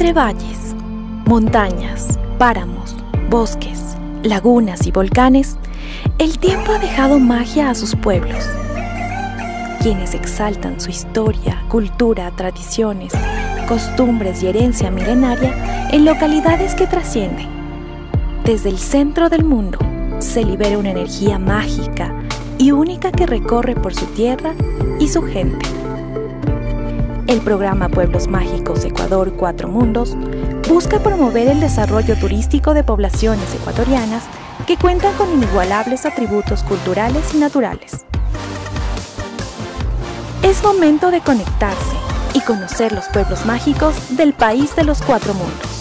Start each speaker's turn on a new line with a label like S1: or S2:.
S1: Entre valles, montañas, páramos, bosques, lagunas y volcanes, el tiempo ha dejado magia a sus pueblos, quienes exaltan su historia, cultura, tradiciones, costumbres y herencia milenaria en localidades que trascienden. Desde el centro del mundo se libera una energía mágica y única que recorre por su tierra y su gente. El programa Pueblos Mágicos Ecuador 4 Mundos busca promover el desarrollo turístico de poblaciones ecuatorianas que cuentan con inigualables atributos culturales y naturales. Es momento de conectarse y conocer los pueblos mágicos del país de los 4 mundos.